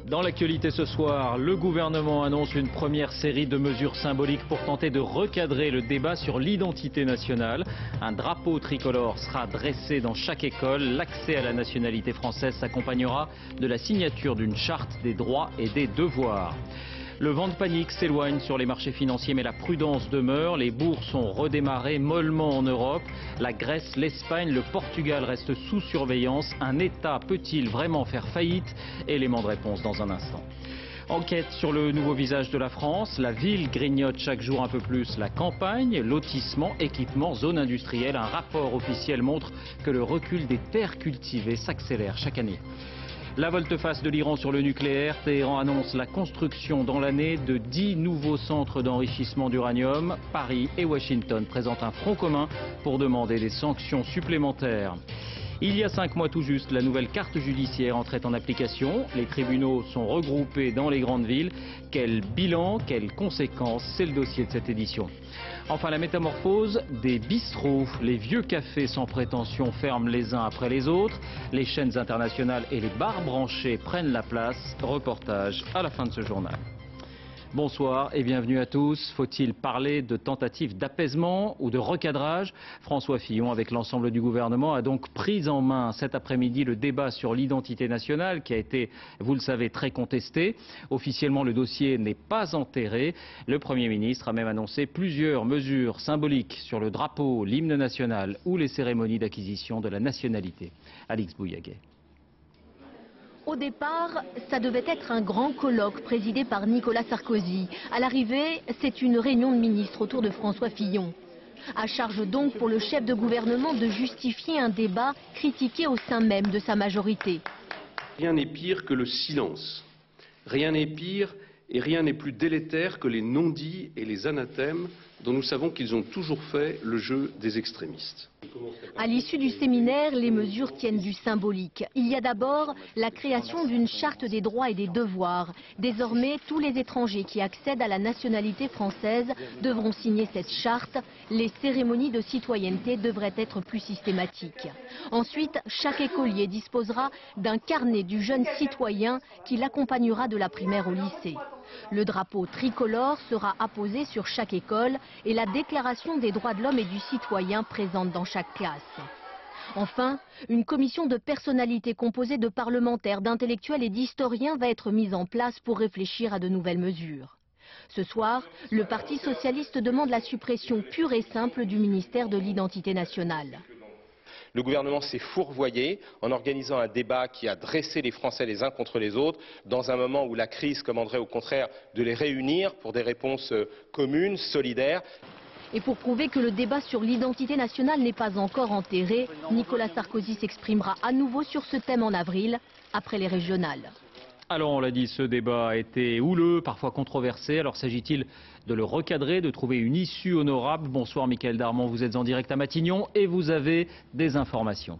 Dans l'actualité ce soir, le gouvernement annonce une première série de mesures symboliques pour tenter de recadrer le débat sur l'identité nationale. Un drapeau tricolore sera dressé dans chaque école. L'accès à la nationalité française s'accompagnera de la signature d'une charte des droits et des devoirs. Le vent de panique s'éloigne sur les marchés financiers, mais la prudence demeure. Les bourses ont redémarré mollement en Europe. La Grèce, l'Espagne, le Portugal restent sous surveillance. Un État peut-il vraiment faire faillite? Élément de réponse dans un instant. Enquête sur le nouveau visage de la France. La ville grignote chaque jour un peu plus la campagne. Lotissement, équipement, zone industrielle. Un rapport officiel montre que le recul des terres cultivées s'accélère chaque année. La volte-face de l'Iran sur le nucléaire. Téhéran annonce la construction dans l'année de 10 nouveaux centres d'enrichissement d'uranium. Paris et Washington présentent un front commun pour demander des sanctions supplémentaires. Il y a 5 mois tout juste, la nouvelle carte judiciaire entrait en application. Les tribunaux sont regroupés dans les grandes villes. Quel bilan, quelles conséquences? C'est le dossier de cette édition. Enfin, la métamorphose des bistrots. Les vieux cafés sans prétention ferment les uns après les autres. Les chaînes internationales et les bars branchés prennent la place. Reportage à la fin de ce journal. Bonsoir et bienvenue à tous. Faut-il parler de tentative d'apaisement ou de recadrage? François Fillon, avec l'ensemble du gouvernement, a donc pris en main cet après-midi le débat sur l'identité nationale qui a été, vous le savez, très contesté. Officiellement, le dossier n'est pas enterré. Le Premier ministre a même annoncé plusieurs mesures symboliques sur le drapeau, l'hymne national ou les cérémonies d'acquisition de la nationalité. Alix Bouillaguet. Au départ, ça devait être un grand colloque présidé par Nicolas Sarkozy. À l'arrivée, c'est une réunion de ministres autour de François Fillon. À charge donc pour le chef de gouvernement de justifier un débat critiqué au sein même de sa majorité. Rien n'est pire que le silence. Rien n'est pire et rien n'est plus délétère que les non-dits et les anathèmes dont nous savons qu'ils ont toujours fait le jeu des extrémistes. À l'issue du séminaire, les mesures tiennent du symbolique. Il y a d'abord la création d'une charte des droits et des devoirs. Désormais, tous les étrangers qui accèdent à la nationalité française devront signer cette charte. Les cérémonies de citoyenneté devraient être plus systématiques. Ensuite, chaque écolier disposera d'un carnet du jeune citoyen qui l'accompagnera de la primaire au lycée. Le drapeau tricolore sera apposé sur chaque école et la déclaration des droits de l'homme et du citoyen présente dans chaque classe. Enfin, une commission de personnalités composée de parlementaires, d'intellectuels et d'historiens va être mise en place pour réfléchir à de nouvelles mesures. Ce soir, le Parti socialiste demande la suppression pure et simple du ministère de l'identité nationale. Le gouvernement s'est fourvoyé en organisant un débat qui a dressé les Français les uns contre les autres dans un moment où la crise commanderait au contraire de les réunir pour des réponses communes, solidaires. Et pour prouver que le débat sur l'identité nationale n'est pas encore enterré, Nicolas Sarkozy s'exprimera à nouveau sur ce thème en avril, après les régionales. Alors on l'a dit, ce débat a été houleux, parfois controversé. Alors s'agit-il de le recadrer, de trouver une issue honorable? Bonsoir Mickaël Darmon, vous êtes en direct à Matignon et vous avez des informations.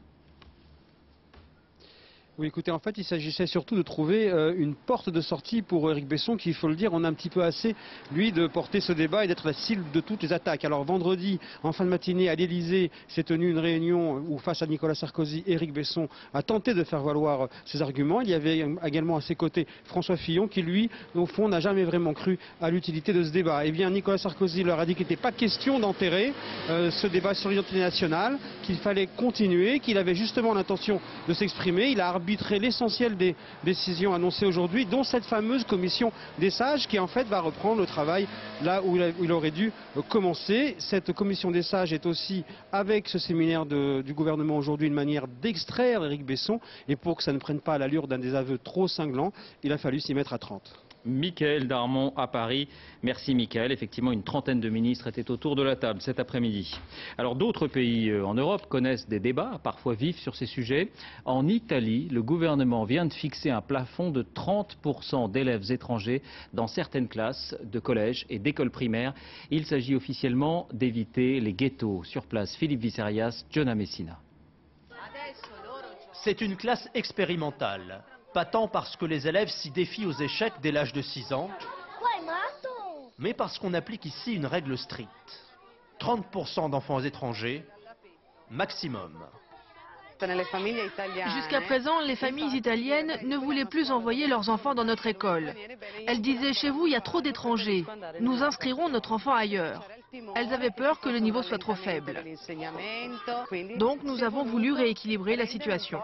Oui, écoutez, en fait, il s'agissait surtout de trouver une porte de sortie pour Éric Besson, qui, il faut le dire, on a un petit peu assez, lui, de porter ce débat et d'être la cible de toutes les attaques. Alors, vendredi, en fin de matinée, à l'Élysée, s'est tenue une réunion où, face à Nicolas Sarkozy, Éric Besson a tenté de faire valoir ses arguments. Il y avait également à ses côtés François Fillon, qui, lui, au fond, n'a jamais vraiment cru à l'utilité de ce débat. Eh bien, Nicolas Sarkozy leur a dit qu'il n'était pas question d'enterrer ce débat sur l'identité nationale, qu'il fallait continuer, qu'il avait justement l'intention de s'exprimer. Il a arbitré l'essentiel des décisions annoncées aujourd'hui, dont cette fameuse commission des sages qui en fait va reprendre le travail là où il aurait dû commencer. Cette commission des sages est aussi, avec ce séminaire du gouvernement aujourd'hui, une manière d'extraire Éric Besson, et pour que ça ne prenne pas l'allure d'un des aveux trop cinglants, il a fallu s'y mettre à 30. Mickaël Darmon à Paris. Merci Mickaël. Effectivement, une trentaine de ministres étaient autour de la table cet après-midi. Alors d'autres pays en Europe connaissent des débats, parfois vifs, sur ces sujets. En Italie, le gouvernement vient de fixer un plafond de 30% d'élèves étrangers dans certaines classes de collège et d'écoles primaires. Il s'agit officiellement d'éviter les ghettos. Sur place, Philippe Visserias, Giona Messina. C'est une classe expérimentale. Pas tant parce que les élèves s'y défient aux échecs dès l'âge de 6 ans, mais parce qu'on applique ici une règle stricte. 30% d'enfants étrangers, maximum. Jusqu'à présent, les familles italiennes ne voulaient plus envoyer leurs enfants dans notre école. Elles disaient, chez vous, il y a trop d'étrangers. Nous inscrirons notre enfant ailleurs. Elles avaient peur que le niveau soit trop faible. Donc nous avons voulu rééquilibrer la situation.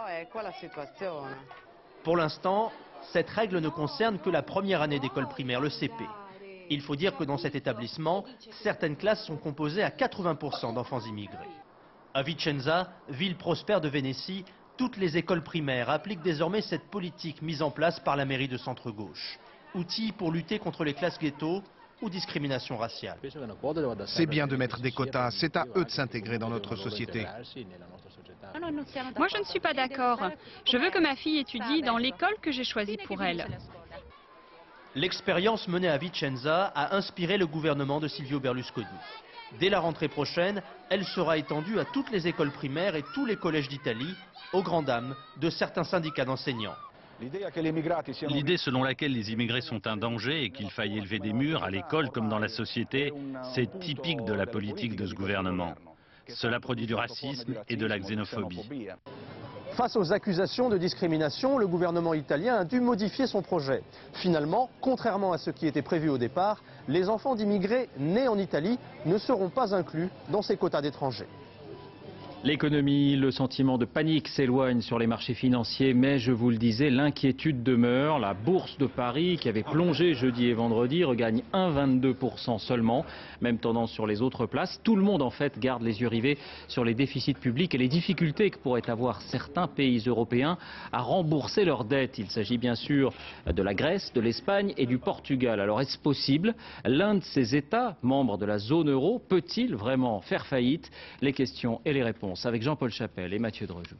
Pour l'instant, cette règle ne concerne que la première année d'école primaire, le CP. Il faut dire que dans cet établissement, certaines classes sont composées à 80% d'enfants immigrés. À Vicenza, ville prospère de Vénétie, toutes les écoles primaires appliquent désormais cette politique mise en place par la mairie de centre-gauche. Outil pour lutter contre les classes ghetto ou discrimination raciale. C'est bien de mettre des quotas, c'est à eux de s'intégrer dans notre société. Moi, je ne suis pas d'accord. Je veux que ma fille étudie dans l'école que j'ai choisie pour elle. L'expérience menée à Vicenza a inspiré le gouvernement de Silvio Berlusconi. Dès la rentrée prochaine, elle sera étendue à toutes les écoles primaires et tous les collèges d'Italie, aux grandes dames de certains syndicats d'enseignants. L'idée selon laquelle les immigrés sont un danger et qu'il faille élever des murs à l'école comme dans la société, c'est typique de la politique de ce gouvernement. Cela produit du racisme et de la xénophobie. Face aux accusations de discrimination, le gouvernement italien a dû modifier son projet. Finalement, contrairement à ce qui était prévu au départ, les enfants d'immigrés nés en Italie ne seront pas inclus dans ces quotas d'étrangers. L'économie, le sentiment de panique s'éloigne sur les marchés financiers, mais je vous le disais, l'inquiétude demeure. La bourse de Paris, qui avait plongé jeudi et vendredi, regagne 1,22% seulement. Même tendance sur les autres places. Tout le monde, en fait, garde les yeux rivés sur les déficits publics et les difficultés que pourraient avoir certains pays européens à rembourser leurs dettes. Il s'agit bien sûr de la Grèce, de l'Espagne et du Portugal. Alors, est-ce possible? L'un de ces États, membres de la zone euro, peut-il vraiment faire faillite? Les questions et les réponses avec Jean-Paul Chapelle et Mathieu Drejoux.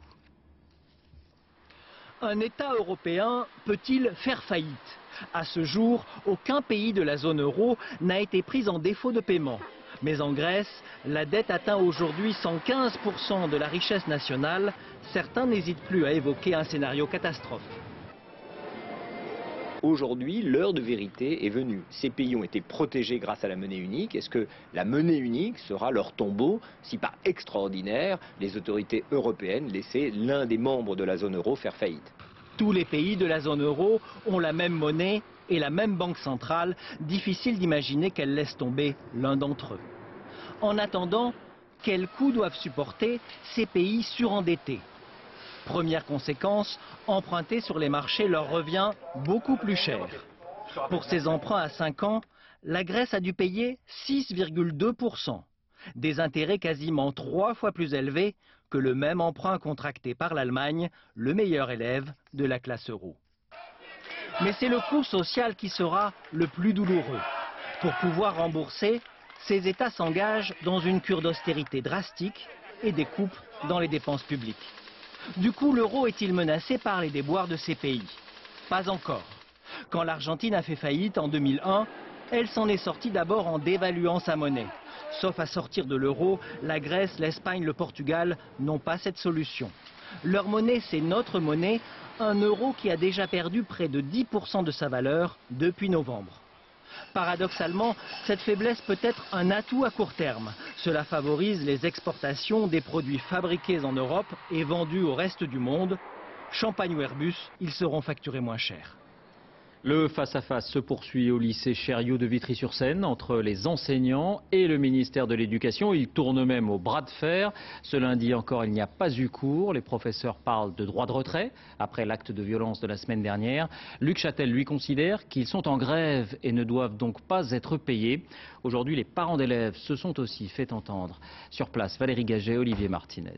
Un État européen peut-il faire faillite? À ce jour, aucun pays de la zone euro n'a été pris en défaut de paiement. Mais en Grèce, la dette atteint aujourd'hui 115% de la richesse nationale. Certains n'hésitent plus à évoquer un scénario catastrophe. Aujourd'hui, l'heure de vérité est venue. Ces pays ont été protégés grâce à la monnaie unique. Est-ce que la monnaie unique sera leur tombeau si par extraordinaire, les autorités européennes laissaient l'un des membres de la zone euro faire faillite? Tous les pays de la zone euro ont la même monnaie et la même banque centrale. Difficile d'imaginer qu'elle laisse tomber l'un d'entre eux. En attendant, quels coûts doivent supporter ces pays surendettés? Première conséquence, emprunter sur les marchés leur revient beaucoup plus cher. Pour ces emprunts à 5 ans, la Grèce a dû payer 6,2%. Des intérêts quasiment 3 fois plus élevés que le même emprunt contracté par l'Allemagne, le meilleur élève de la classe euro. Mais c'est le coût social qui sera le plus douloureux. Pour pouvoir rembourser, ces États s'engagent dans une cure d'austérité drastique et des coupes dans les dépenses publiques. Du coup, l'euro est-il menacé par les déboires de ces pays? Pas encore. Quand l'Argentine a fait faillite en 2001, elle s'en est sortie d'abord en dévaluant sa monnaie. Sauf à sortir de l'euro, la Grèce, l'Espagne, le Portugal n'ont pas cette solution. Leur monnaie, c'est notre monnaie, un euro qui a déjà perdu près de 10% de sa valeur depuis novembre. Paradoxalement, cette faiblesse peut être un atout à court terme. Cela favorise les exportations des produits fabriqués en Europe et vendus au reste du monde. Champagne ou Airbus, ils seront facturés moins cher. Le face-à-face se poursuit au lycée Chériot de Vitry-sur-Seine entre les enseignants et le ministère de l'Éducation. Il tourne même au bras de fer. Ce lundi encore, il n'y a pas eu cours. Les professeurs parlent de droit de retrait après l'acte de violence de la semaine dernière. Luc Châtel, lui, considère qu'ils sont en grève et ne doivent donc pas être payés. Aujourd'hui, les parents d'élèves se sont aussi fait entendre. Sur place, Valérie Gaget, Olivier Martinez.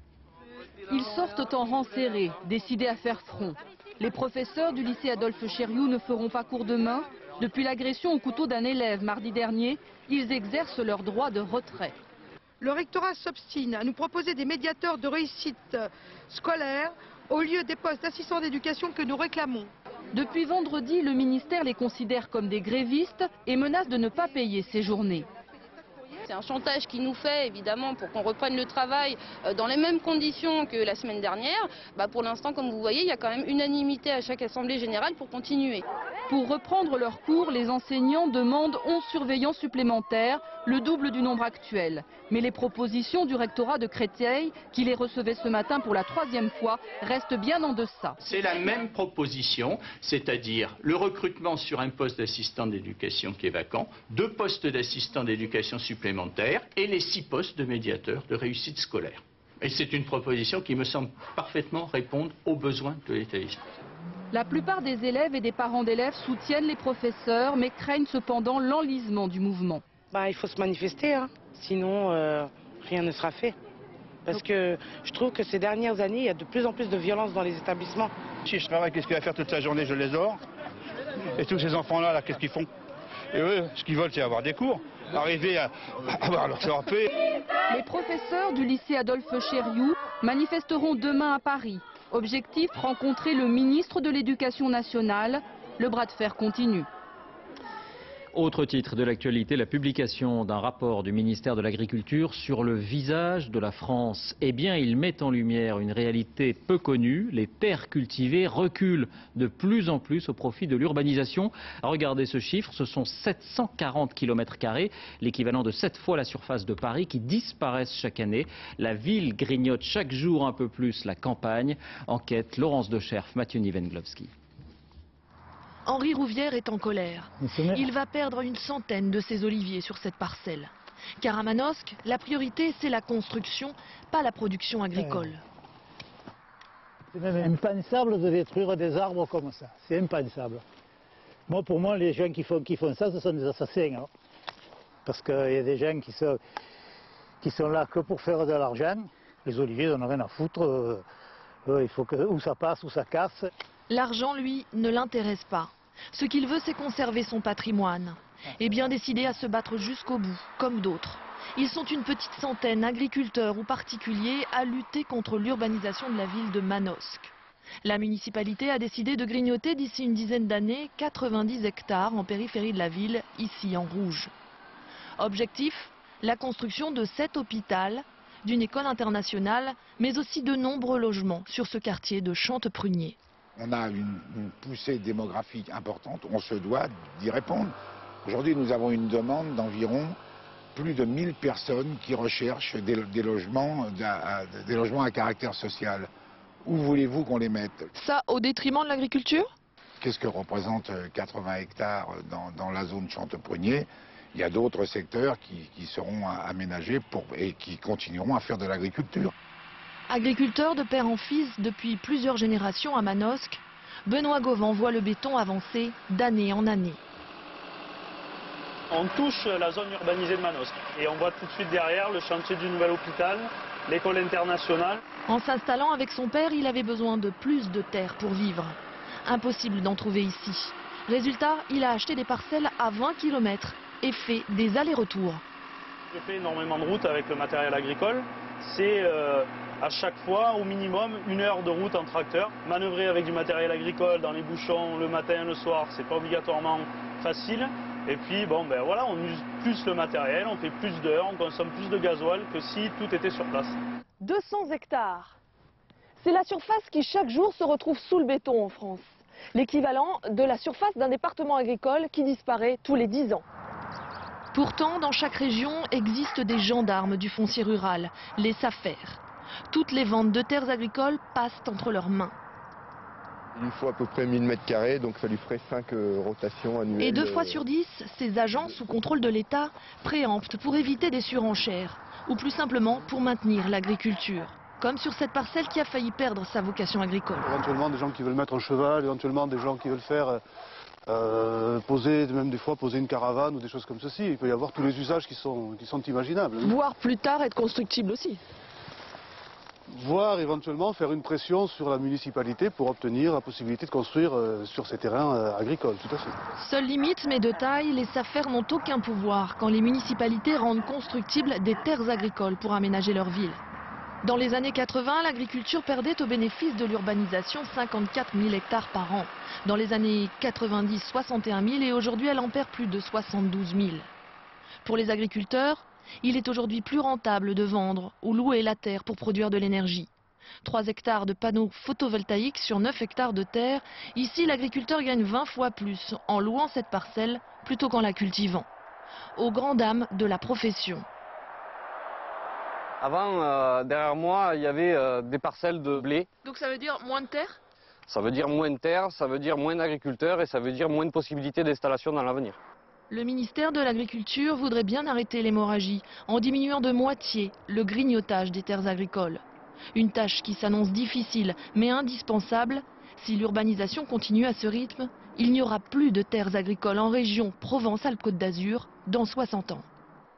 Ils sortent en rang serré, décidés à faire front. Les professeurs du lycée Adolphe Chériou ne feront pas cours demain. Depuis l'agression au couteau d'un élève mardi dernier, ils exercent leur droit de retrait. Le rectorat s'obstine à nous proposer des médiateurs de réussite scolaire au lieu des postes d'assistants d'éducation que nous réclamons. Depuis vendredi, le ministère les considère comme des grévistes et menace de ne pas payer ces journées. C'est un chantage qui nous fait, évidemment, pour qu'on reprenne le travail dans les mêmes conditions que la semaine dernière. Pour l'instant, comme vous voyez, il y a quand même unanimité à chaque assemblée générale pour continuer. Pour reprendre leurs cours, les enseignants demandent 11 surveillants supplémentaires, le double du nombre actuel. Mais les propositions du rectorat de Créteil, qui les recevait ce matin pour la 3e fois, restent bien en deçà. C'est la même proposition, c'est-à-dire le recrutement sur un poste d'assistant d'éducation qui est vacant, 2 postes d'assistant d'éducation supplémentaires et les 6 postes de médiateurs de réussite scolaire. Et c'est une proposition qui me semble parfaitement répondre aux besoins de l'établissement. La plupart des élèves et des parents d'élèves soutiennent les professeurs, mais craignent cependant l'enlisement du mouvement. Il faut se manifester, hein. Sinon rien ne sera fait. Parce que je trouve que ces dernières années, il y a de plus en plus de violence dans les établissements. Si je travaille, qu'est-ce qu'il va faire toute sa journée? Je les dors. Et tous ces enfants-là, qu'est-ce qu'ils font? Et eux, ce qu'ils veulent, c'est avoir des cours, arriver à avoir leur CRP. Les professeurs du lycée Adolphe Chériou manifesteront demain à Paris. Objectif, rencontrer le ministre de l'Éducation nationale. Le bras de fer continue. Autre titre de l'actualité, la publication d'un rapport du ministère de l'Agriculture sur le visage de la France. Eh bien, il met en lumière une réalité peu connue. Les terres cultivées reculent de plus en plus au profit de l'urbanisation. Regardez ce chiffre, ce sont 740 km², l'équivalent de 7 fois la surface de Paris, qui disparaissent chaque année. La ville grignote chaque jour un peu plus la campagne. Enquête Laurence Decherf, Mathieu Nivenglowski. Henri Rouvière est en colère. Il va perdre une centaine de ses oliviers sur cette parcelle. Car à Manosque, la priorité, c'est la construction, pas la production agricole. C'est même impensable de détruire des arbres comme ça. C'est impensable. Pour moi, les gens qui font ça, ce sont des assassins. Hein. Parce qu'il y a des gens qui sont là que pour faire de l'argent. Les oliviers, ils n'en ont rien à foutre. Il faut que ou ça passe ou ça casse. L'argent, lui, ne l'intéresse pas. Ce qu'il veut, c'est conserver son patrimoine. Et bien décidé à se battre jusqu'au bout, comme d'autres. Ils sont une petite centaine, agriculteurs ou particuliers, à lutter contre l'urbanisation de la ville de Manosque. La municipalité a décidé de grignoter d'ici une dizaine d'années 90 hectares en périphérie de la ville, ici en rouge. Objectif, la construction de 7 hôpitaux, d'une école internationale, mais aussi de nombreux logements sur ce quartier de Chanteprunier. On a une poussée démographique importante, on se doit d'y répondre. Aujourd'hui, nous avons une demande d'environ plus de 1000 personnes qui recherchent des logements à caractère social. Où voulez-vous qu'on les mette? Ça au détriment de l'agriculture? Qu'est-ce que représente 80 hectares dans la zone Chanteprunier? Il y a d'autres secteurs qui seront aménagés et qui continueront à faire de l'agriculture. Agriculteur de père en fils depuis plusieurs générations à Manosque, Benoît Gauvin voit le béton avancer d'année en année. On touche la zone urbanisée de Manosque et on voit tout de suite derrière le chantier du nouvel hôpital, l'école internationale. En s'installant avec son père, il avait besoin de plus de terre pour vivre. Impossible d'en trouver ici. Résultat, il a acheté des parcelles à 20 km et fait des allers-retours. Je fais énormément de routes avec le matériel agricole. C'est à chaque fois au minimum 1 heure de route en tracteur. Manœuvrer avec du matériel agricole dans les bouchons le matin et le soir, c'est pas obligatoirement facile. Et puis voilà, on use plus le matériel, on fait plus d'heures, on consomme plus de gasoil que si tout était sur place. 200 hectares. C'est la surface qui chaque jour se retrouve sous le béton en France. L'équivalent de la surface d'un département agricole qui disparaît tous les 10 ans. Pourtant, dans chaque région existent des gendarmes du foncier rural, les SAFER. Toutes les ventes de terres agricoles passent entre leurs mains. Il lui faut à peu près 1000 m², donc ça lui ferait 5 rotations annuelles. Et 2 fois sur 10, ces agents sous contrôle de l'État préemptent pour éviter des surenchères, ou plus simplement pour maintenir l'agriculture. Comme sur cette parcelle qui a failli perdre sa vocation agricole. Éventuellement des gens qui veulent mettre un cheval, éventuellement des gens qui veulent faire même des fois poser une caravane ou des choses comme ceci. Il peut y avoir tous les usages qui sont imaginables. Voire plus tard être constructible aussi. Voire éventuellement faire une pression sur la municipalité pour obtenir la possibilité de construire sur ces terrains agricoles, tout à fait. Seule limite, mais de taille, les SAFER n'ont aucun pouvoir quand les municipalités rendent constructibles des terres agricoles pour aménager leur ville. Dans les années 80, l'agriculture perdait au bénéfice de l'urbanisation 54 000 hectares par an. Dans les années 90, 61 000 et aujourd'hui elle en perd plus de 72 000. Pour les agriculteurs, Il est aujourd'hui plus rentable de vendre ou louer la terre pour produire de l'énergie. 3 hectares de panneaux photovoltaïques sur 9 hectares de terre. Ici, l'agriculteur gagne 20 fois plus en louant cette parcelle plutôt qu'en la cultivant. Aux grandes dames de la profession. Avant, derrière moi, il y avait des parcelles de blé. Donc ça veut dire moins de terre? Ça veut dire moins de terre, ça veut dire moins d'agriculteurs et ça veut dire moins de possibilités d'installation dans l'avenir. Le ministère de l'Agriculture voudrait bien arrêter l'hémorragie en diminuant de moitié le grignotage des terres agricoles. Une tâche qui s'annonce difficile mais indispensable. Si l'urbanisation continue à ce rythme, il n'y aura plus de terres agricoles en région Provence-Alpes-Côte d'Azur dans 60 ans.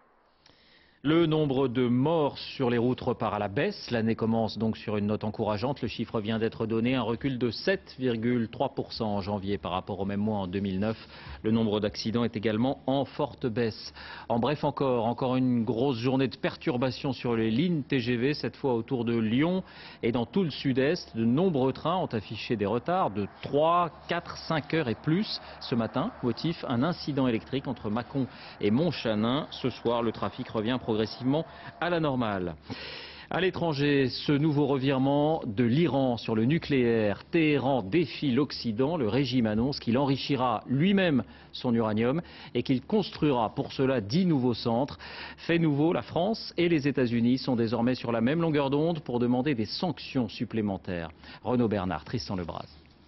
Le nombre de morts sur les routes repart à la baisse. L'année commence donc sur une note encourageante. Le chiffre vient d'être donné, un recul de 7,3% en janvier par rapport au même mois en 2009. Le nombre d'accidents est également en forte baisse. En bref, encore une grosse journée de perturbations sur les lignes TGV, cette fois autour de Lyon et dans tout le sud-est. De nombreux trains ont affiché des retards de 3, 4, 5 heures et plus ce matin. Motif, un incident électrique entre Mâcon et Montchanin. Ce soir, le trafic revient progressivement à la normale. À l'étranger, ce nouveau revirement de l'Iran sur le nucléaire. Téhéran défie l'Occident. Le régime annonce qu'il enrichira lui-même son uranium et qu'il construira pour cela 10 nouveaux centres. Fait nouveau, la France et les États-Unis sont désormais sur la même longueur d'onde pour demander des sanctions supplémentaires. Renaud Bernard, Tristan Lebras.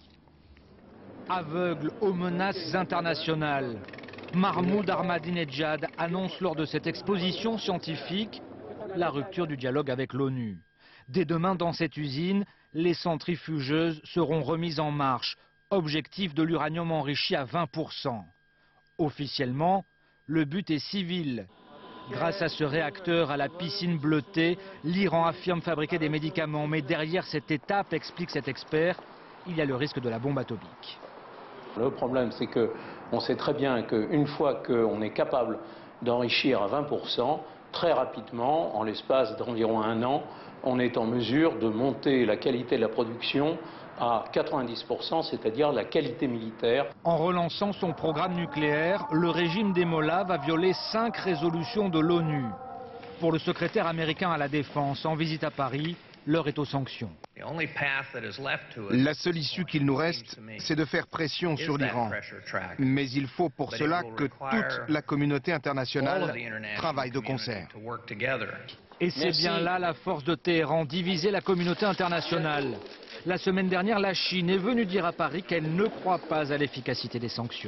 Aveugle aux menaces internationales. Mahmoud Ahmadinejad annonce lors de cette exposition scientifique la rupture du dialogue avec l'ONU. Dès demain, dans cette usine, les centrifugeuses seront remises en marche. Objectif de l'uranium enrichi à 20%. Officiellement, le but est civil. Grâce à ce réacteur à la piscine bleutée, l'Iran affirme fabriquer des médicaments. Mais derrière cette étape, explique cet expert, il y a le risque de la bombe atomique. Le problème, c'est qu'on sait très bien qu'une fois qu'on est capable d'enrichir à 20%, très rapidement, en l'espace d'environ 1 an, on est en mesure de monter la qualité de la production à 90%, c'est-à-dire la qualité militaire. En relançant son programme nucléaire, le régime des Mollahs va violer 5 résolutions de l'ONU. Pour le secrétaire américain à la Défense, en visite à Paris, l'heure est aux sanctions. La seule issue qu'il nous reste, c'est de faire pression sur l'Iran. Mais il faut pour cela que toute la communauté internationale travaille de concert. Et c'est bien là la force de Téhéran, diviser la communauté internationale. La semaine dernière, la Chine est venue dire à Paris qu'elle ne croit pas à l'efficacité des sanctions.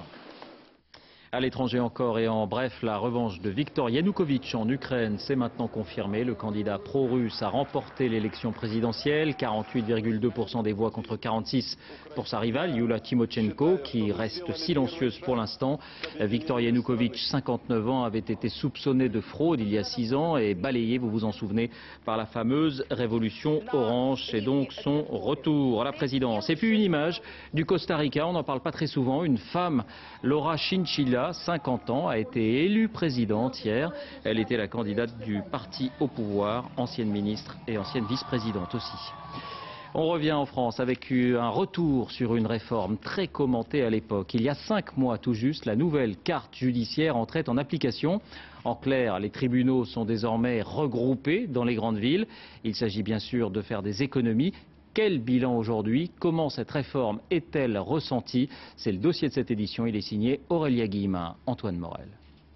À l'étranger encore et en bref, la revanche de Viktor Yanukovych en Ukraine, c'est maintenant confirmé. Le candidat pro-russe a remporté l'élection présidentielle, 48,2% des voix contre 46% pour sa rivale, Yulia Tymoshenko, qui reste silencieuse pour l'instant. Viktor Yanukovych, 59 ans, avait été soupçonné de fraude il y a 6 ans et balayé, vous vous en souvenez, par la fameuse révolution orange. C'est donc son retour à la présidence. Et puis une image du Costa Rica, on n'en parle pas très souvent, une femme, Laura Chinchilla, 50 ans, a été élue présidente hier. Elle était la candidate du parti au pouvoir, ancienne ministre et ancienne vice-présidente aussi. On revient en France avec un retour sur une réforme très commentée à l'époque. Il y a 5 mois tout juste, la nouvelle carte judiciaire entrait en application. En clair, les tribunaux sont désormais regroupés dans les grandes villes. Il s'agit bien sûr de faire des économies. Quel bilan aujourd'hui? Comment cette réforme est-elle ressentie? C'est le dossier de cette édition. Il est signé Aurélia Guillemin, Antoine Morel.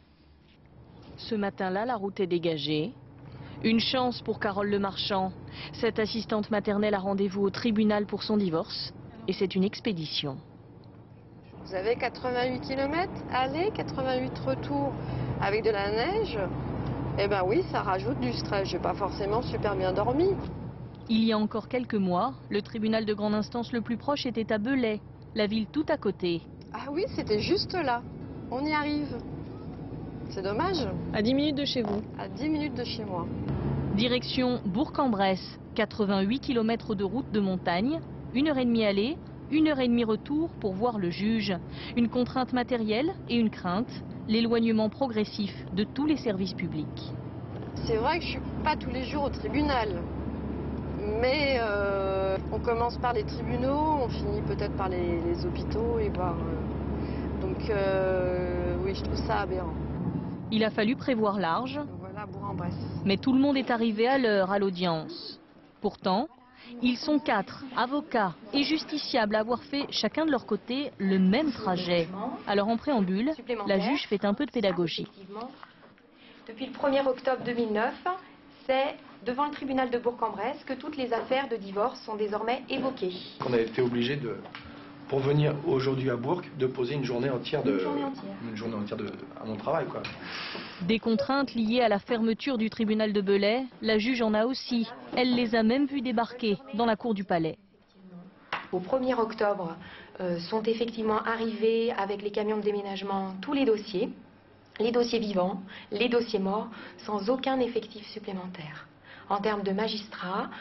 Ce matin-là, la route est dégagée. Une chance pour Carole Lemarchand. Cette assistante maternelle a rendez-vous au tribunal pour son divorce. Et c'est une expédition. Vous avez 88 km aller, 88 retour avec de la neige. Eh ben oui, ça rajoute du stress. Je n'ai pas forcément super bien dormi. Il y a encore quelques mois, le tribunal de grande instance le plus proche était à Belay, la ville tout à côté. Ah oui, c'était juste là. On y arrive. C'est dommage. À 10 minutes de chez vous. À 10 minutes de chez moi. Direction Bourg-en-Bresse, 88 km de route de montagne, 1h30 aller, 1h30 retour pour voir le juge. Une contrainte matérielle et une crainte, l'éloignement progressif de tous les services publics. C'est vrai que je ne suis pas tous les jours au tribunal. Mais on commence par les tribunaux, on finit peut-être par les hôpitaux et voir. Donc oui, je trouve ça aberrant. Il a fallu prévoir large. Voilà, Mais tout le monde est arrivé à l'heure à l'audience. Pourtant, ils sont 4 avocats et justiciables à avoir fait chacun de leur côté le même trajet. Alors en préambule, la juge fait un peu de pédagogie. Depuis le 1er octobre 2009, c'est devant le tribunal de Bourg-en-Bresse que toutes les affaires de divorce sont désormais évoquées. On a été obligé pour venir aujourd'hui à Bourg, de poser une journée entière à mon travail, quoi. Des contraintes liées à la fermeture du tribunal de Belay, la juge en a aussi. Elle les a même vus débarquer dans la cour du palais. Au 1er octobre sont effectivement arrivés avec les camions de déménagement tous les dossiers vivants, les dossiers morts, sans aucun effectif supplémentaire. En termes de magistrats,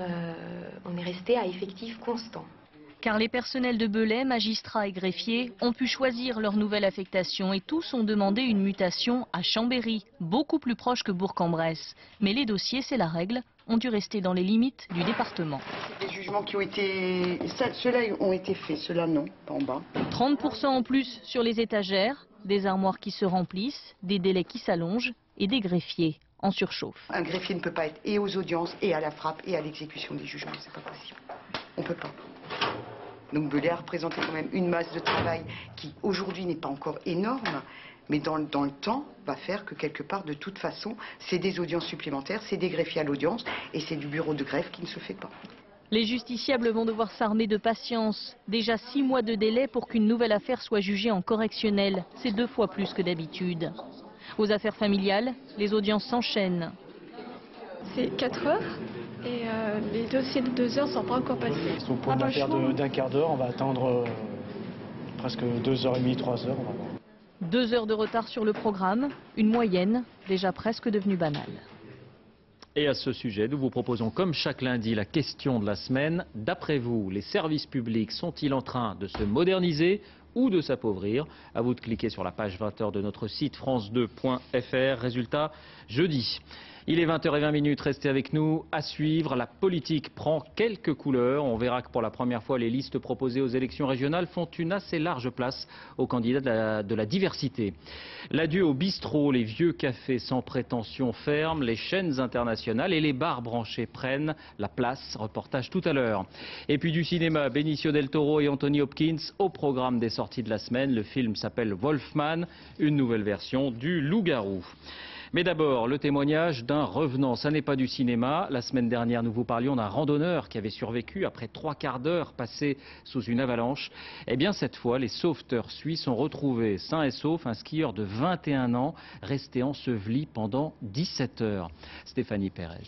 on est resté à effectif constant. Car les personnels de Belay, magistrats et greffiers, ont pu choisir leur nouvelle affectation et tous ont demandé une mutation à Chambéry, beaucoup plus proche que Bourg-en-Bresse. Mais les dossiers, c'est la règle, ont dû rester dans les limites du département. Les jugements qui ont été... Ceux-là ont été faits, ceux-là non, pas en bas. 30% en plus sur les étagères, des armoires qui se remplissent, des délais qui s'allongent et des greffiers en surchauffe. Un greffier ne peut pas être et aux audiences et à la frappe et à l'exécution des jugements, c'est pas possible. On peut pas. Donc Belay a représenté quand même une masse de travail qui aujourd'hui n'est pas encore énorme, mais dans le temps va faire que quelque part de toute façon c'est des audiences supplémentaires, c'est des greffiers à l'audience et c'est du bureau de greffe qui ne se fait pas. Les justiciables vont devoir s'armer de patience. Déjà 6 mois de délai pour qu'une nouvelle affaire soit jugée en correctionnel. C'est 2 fois plus que d'habitude. Aux affaires familiales, les audiences s'enchaînent. C'est 4 heures et les dossiers de 2 heures ne sont pas encore passés. Au point d'une affaire d'un quart d'heure, on va attendre presque 2h30, 3 heures. 2 heures de retard sur le programme, une moyenne déjà presque devenue banale. Et à ce sujet, nous vous proposons comme chaque lundi la question de la semaine. D'après vous, les services publics sont-ils en train de se moderniser ou de s'appauvrir? À vous de cliquer sur la page 20h de notre site france2.fr. Résultat, jeudi. Il est 20h20, restez avec nous. À suivre, la politique prend quelques couleurs. On verra que pour la première fois, les listes proposées aux élections régionales font une assez large place aux candidats de la diversité. L'adieu au bistrot, les vieux cafés sans prétention ferment, les chaînes internationales et les bars branchés prennent la place. Reportage tout à l'heure. Et puis du cinéma, Benicio del Toro et Anthony Hopkins au programme des sorties de la semaine. Le film s'appelle Wolfman, une nouvelle version du Loup-garou. Mais d'abord, le témoignage d'un revenant. Ça n'est pas du cinéma. La semaine dernière, nous vous parlions d'un randonneur qui avait survécu après 3 quarts d'heure passés sous une avalanche. Eh bien, cette fois, les sauveteurs suisses ont retrouvé, sain et sauf, un skieur de 21 ans resté enseveli pendant 17 heures. Stéphanie Pérez.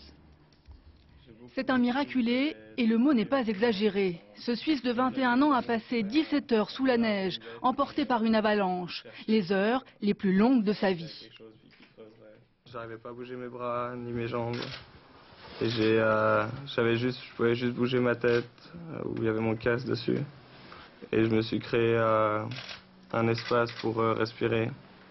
C'est un miraculé et le mot n'est pas exagéré. Ce Suisse de 21 ans a passé 17 heures sous la neige, emporté par une avalanche. Les heures les plus longues de sa vie. J'arrivais pas à bouger mes bras ni mes jambes. Et je pouvais juste bouger ma tête où il y avait mon casque dessus. Et je me suis créé un espace pour respirer.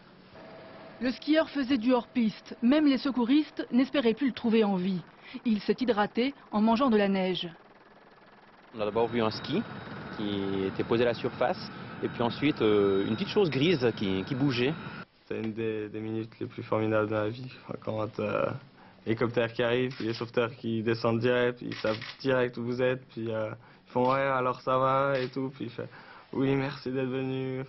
Le skieur faisait du hors-piste. Même les secouristes n'espéraient plus le trouver en vie. Il s'est hydraté en mangeant de la neige. On a d'abord vu un ski qui était posé à la surface. Et puis ensuite, une petite chose grise qui bougeait. C'est une des minutes les plus formidables de ma vie. Quand l'hélicoptère qui arrive, puis les sauveteurs qui descendent direct, puis ils savent direct où vous êtes, puis ils font ouais alors ça va et tout, puis il fait oui merci d'être venu.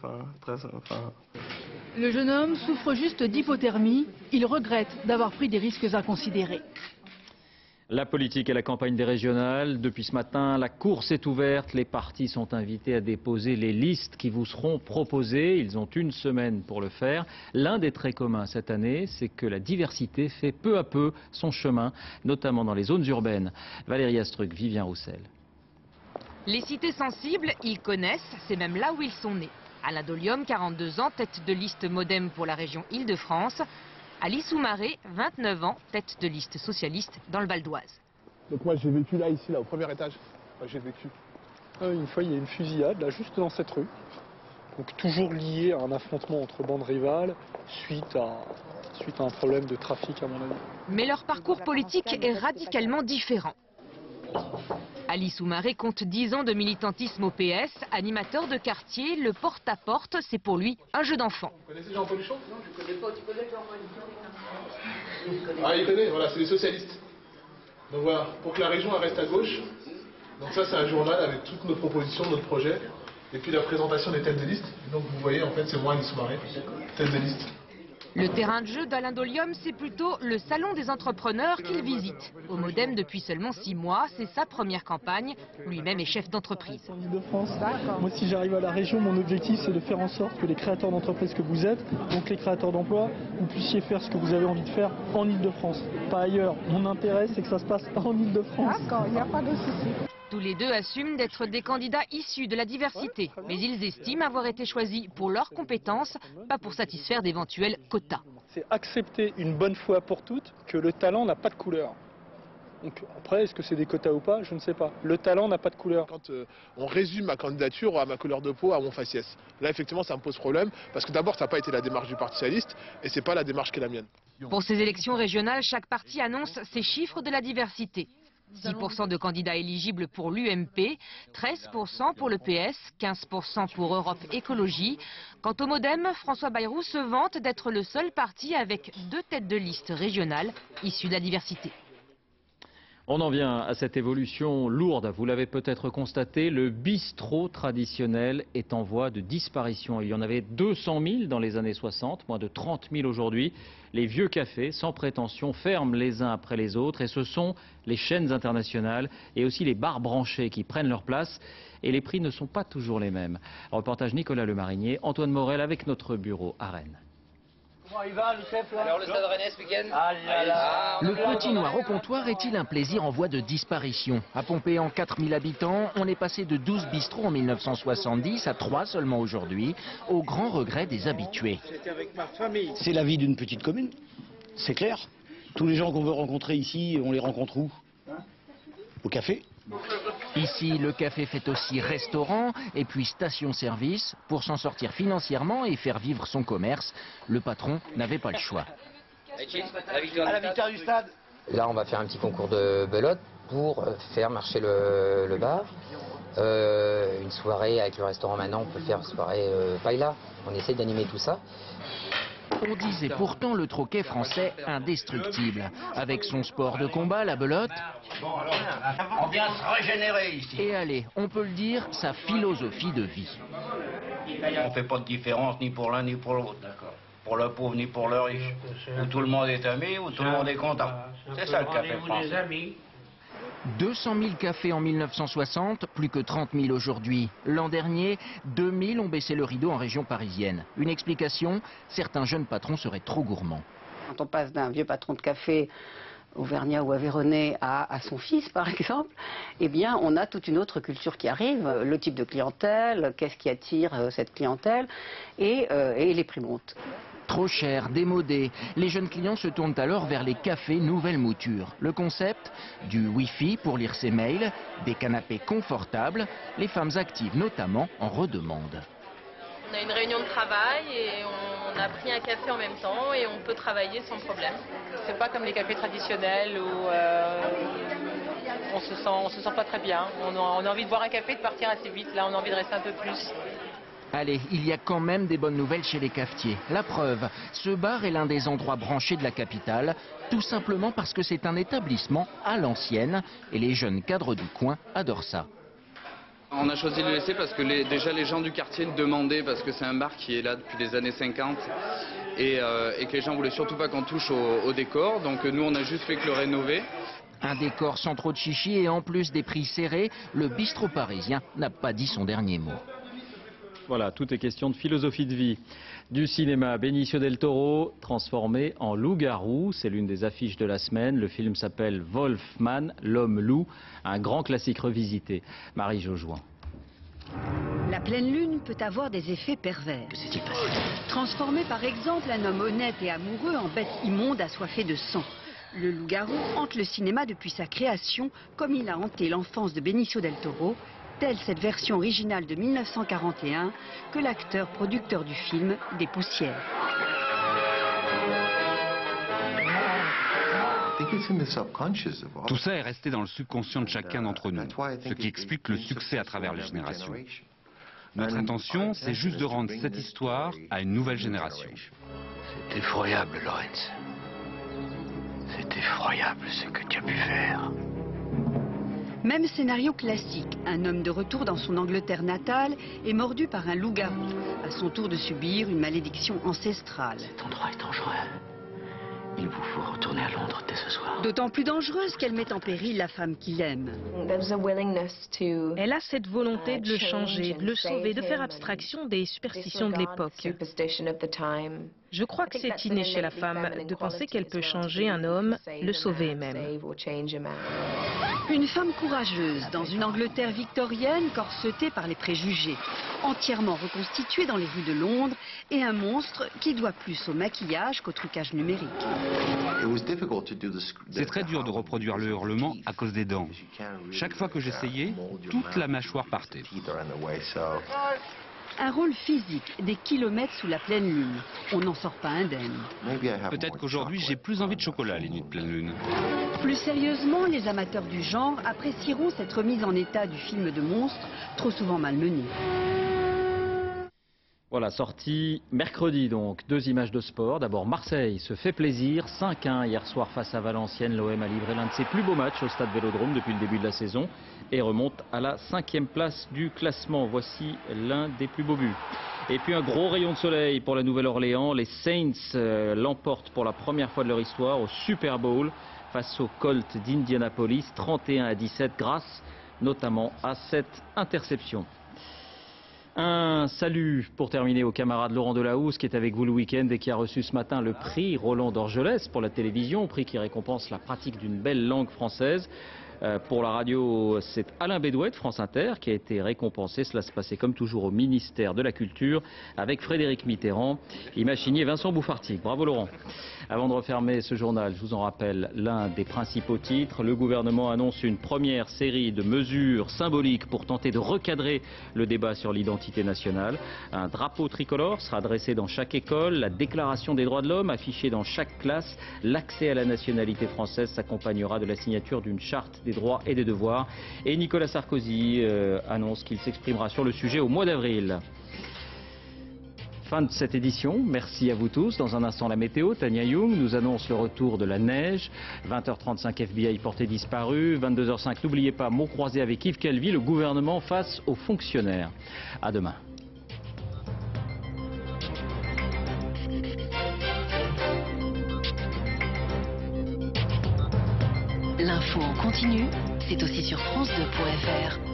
Le jeune homme souffre juste d'hypothermie. Il regrette d'avoir pris des risques inconsidérés. La politique et la campagne des régionales. Depuis ce matin, la course est ouverte. Les partis sont invités à déposer les listes qui vous seront proposées. Ils ont une semaine pour le faire. L'un des traits communs cette année, c'est que la diversité fait peu à peu son chemin, notamment dans les zones urbaines. Valérie Astruc, Vivien Roussel. Les cités sensibles, ils connaissent, c'est même là où ils sont nés. Alain Dolium, 42 ans, tête de liste Modem pour la région Île-de-France. Alice Soumaré, 29 ans, tête de liste socialiste dans le Val d'Oise. Donc moi j'ai vécu là, ici, là, au premier étage. J'ai vécu. Une fois il y a une fusillade, là, juste dans cette rue. Donc toujours lié à un affrontement entre bandes rivales, suite à un problème de trafic à mon avis. Mais leur parcours politique est radicalement différent. Ali Soumaré compte 10 ans de militantisme au PS. Animateur de quartier, le porte-à-porte, c'est pour lui un jeu d'enfant. Vous connaissez Jean Pauluchon? Non, je ne connais pas. Tu connais Jean? Ah, il connaît, voilà, c'est les socialistes. Donc voilà, pour que la région reste à gauche. Donc ça, c'est un journal avec toutes nos propositions, notre projet. Et puis la présentation des têtes de liste. Donc vous voyez, en fait, c'est moi, Ali Soumaré, tête de liste. Le terrain de jeu d'Alain Dolium, c'est plutôt le salon des entrepreneurs qu'il visite. Au Modem depuis seulement 6 mois, c'est sa première campagne. Lui-même est chef d'entreprise. Moi, si j'arrive à la région, mon objectif, c'est de faire en sorte que les créateurs d'entreprises que vous êtes, donc les créateurs d'emplois, vous puissiez faire ce que vous avez envie de faire en Ile-de-France, pas ailleurs. Mon intérêt, c'est que ça se passe en Ile-de-France. D'accord, il n'y a pas de souci. Tous les deux assument d'être des candidats issus de la diversité, mais ils estiment avoir été choisis pour leurs compétences, pas pour satisfaire d'éventuels quotas. C'est accepter une bonne fois pour toutes que le talent n'a pas de couleur. Donc après, est-ce que c'est des quotas ou pas? Je ne sais pas. Le talent n'a pas de couleur. Quand on résume ma candidature à ma couleur de peau, à mon faciès, là effectivement ça me pose problème, parce que d'abord ça n'a pas été la démarche du Parti socialiste, et c'est pas la démarche qui est la mienne. Pour ces élections régionales, chaque parti annonce ses chiffres de la diversité. 6% de candidats éligibles pour l'UMP, 13% pour le PS, 15% pour Europe Écologie. Quant au Modem, François Bayrou se vante d'être le seul parti avec 2 têtes de liste régionales issues de la diversité. On en vient à cette évolution lourde. Vous l'avez peut-être constaté, le bistrot traditionnel est en voie de disparition. Il y en avait 200 000 dans les années 60, moins de 30 000 aujourd'hui. Les vieux cafés, sans prétention, ferment les uns après les autres. Et ce sont les chaînes internationales et aussi les bars branchés qui prennent leur place. Et les prix ne sont pas toujours les mêmes. Reportage Nicolas Lemarinier, Antoine Morel avec notre bureau à Rennes. Comment il va, le chef, là? Alors, le stade rennais ce week-end? Le petit noir au comptoir est-il un plaisir en voie de disparition? À Pompéan, 4000 habitants, on est passé de 12 bistrots en 1970 à 3 seulement aujourd'hui, au grand regret des habitués. C'est la vie d'une petite commune, c'est clair. Tous les gens qu'on veut rencontrer ici, on les rencontre où? Au café. Ici, le café fait aussi restaurant et puis station-service. Pour s'en sortir financièrement et faire vivre son commerce, le patron n'avait pas le choix. À la victoire du stade. Là, on va faire un petit concours de belote pour faire marcher le bar. Une soirée avec le restaurant maintenant, on peut faire soirée paella. On essaie d'animer tout ça. On disait pourtant le troquet français indestructible. Avec son sport de combat, la belote. Bon, alors, on vient se régénérer ici. Et allez, on peut le dire, sa philosophie de vie. On fait pas de différence ni pour l'un ni pour l'autre, d'accord. Pour le pauvre ni pour le riche. Où tout le monde est ami, où tout le monde est content. C'est ça le café français. 200 000 cafés en 1960, plus que 30 000 aujourd'hui. L'an dernier, 2 000 ont baissé le rideau en région parisienne. Une explication, certains jeunes patrons seraient trop gourmands. Quand on passe d'un vieux patron de café auvergnat ou aveyronnais à son fils, par exemple, eh bien, on a toute une autre culture qui arrive. Le type de clientèle, qu'est-ce qui attire cette clientèle, et les prix montent. Trop cher, démodé. Les jeunes clients se tournent alors vers les cafés nouvelle mouture. Le concept, du Wi-Fi pour lire ses mails, des canapés confortables, les femmes actives notamment en redemandent. On a une réunion de travail et on a pris un café en même temps et on peut travailler sans problème. C'est pas comme les cafés traditionnels où on se sent pas très bien. On a envie de boire un café et de partir assez vite. Là, on a envie de rester un peu plus. Allez, il y a quand même des bonnes nouvelles chez les cafetiers. La preuve, ce bar est l'un des endroits branchés de la capitale, tout simplement parce que c'est un établissement à l'ancienne et les jeunes cadres du coin adorent ça. On a choisi de le laisser parce que déjà les gens du quartier le demandaient, parce que c'est un bar qui est là depuis les années 50 et que les gens voulaient surtout pas qu'on touche au décor. Donc nous on a juste fait que le rénover. Un décor sans trop de chichi et en plus des prix serrés, le bistrot parisien n'a pas dit son dernier mot. Voilà, tout est question de philosophie de vie. Du cinéma, Benicio del Toro, transformé en loup-garou. C'est l'une des affiches de la semaine. Le film s'appelle Wolfman, l'homme-loup, un grand classique revisité. Marie Jaujoin. La pleine lune peut avoir des effets pervers. Transformer par exemple un homme honnête et amoureux en bête immonde assoiffée de sang. Le loup-garou hante le cinéma depuis sa création, comme il a hanté l'enfance de Benicio del Toro, telle cette version originale de 1941 que l'acteur producteur du film dépoussière. Tout ça est resté dans le subconscient de chacun d'entre nous, ce qui explique le succès à travers les générations. Notre intention, c'est juste de rendre cette histoire à une nouvelle génération. C'est effroyable, Lorenz. C'est effroyable ce que tu as pu faire. Même scénario classique, un homme de retour dans son Angleterre natale est mordu par un loup-garou, à son tour de subir une malédiction ancestrale. Cet endroit est dangereux. Il vous faut retourner à Londres dès ce soir. D'autant plus dangereuse qu'elle met en péril la femme qu'il aime. Elle a cette volonté de le changer, de le sauver, de faire abstraction des superstitions de l'époque. Je crois que c'est inné chez la femme de penser qu'elle peut changer un homme, le sauver même. Une femme courageuse dans une Angleterre victorienne corsetée par les préjugés, entièrement reconstituée dans les rues de Londres, et un monstre qui doit plus au maquillage qu'au trucage numérique. C'est très dur de reproduire le hurlement à cause des dents. Chaque fois que j'essayais, toute la mâchoire partait. Un rôle physique, des kilomètres sous la pleine lune. On n'en sort pas indemne. Peut-être qu'aujourd'hui j'ai plus envie de chocolat les nuits de pleine lune. Plus sérieusement, les amateurs du genre apprécieront cette remise en état du film de monstre, trop souvent malmené. Voilà, sortie mercredi donc. 2 images de sport. D'abord Marseille se fait plaisir. 5-1 hier soir face à Valenciennes. L'OM a livré l'un de ses plus beaux matchs au stade Vélodrome depuis le début de la saison et remonte à la 5e place du classement. Voici l'un des plus beaux buts. Et puis un gros rayon de soleil pour la Nouvelle-Orléans. Les Saints l'emportent pour la première fois de leur histoire au Super Bowl face aux Colts d'Indianapolis. 31-17 grâce notamment à cette interception. Un salut pour terminer au camarade Laurent Delahousse qui est avec vous le week-end et qui a reçu ce matin le prix Roland d'Orgelès pour la télévision, prix qui récompense la pratique d'une belle langue française. Pour la radio, c'est Alain Bédouet de France Inter qui a été récompensé. Cela se passait comme toujours au ministère de la Culture avec Frédéric Mitterrand, Imaginier Vincent Bouffartic. Bravo Laurent. Avant de refermer ce journal, je vous en rappelle l'un des principaux titres. Le gouvernement annonce une première série de mesures symboliques pour tenter de recadrer le débat sur l'identité nationale. Un drapeau tricolore sera dressé dans chaque école, la déclaration des droits de l'homme affichée dans chaque classe. L'accès à la nationalité française s'accompagnera de la signature d'une charte des droits et des devoirs. Et Nicolas Sarkozy annonce qu'il s'exprimera sur le sujet au mois d'avril. Fin de cette édition, merci à vous tous. Dans un instant la météo, Tania Young nous annonce le retour de la neige. 20h35 FBI porté disparu. 22h05, n'oubliez pas, mots croisés avec Yves Calvi, le gouvernement face aux fonctionnaires. À demain. L'info en continu, c'est aussi sur France2.fr.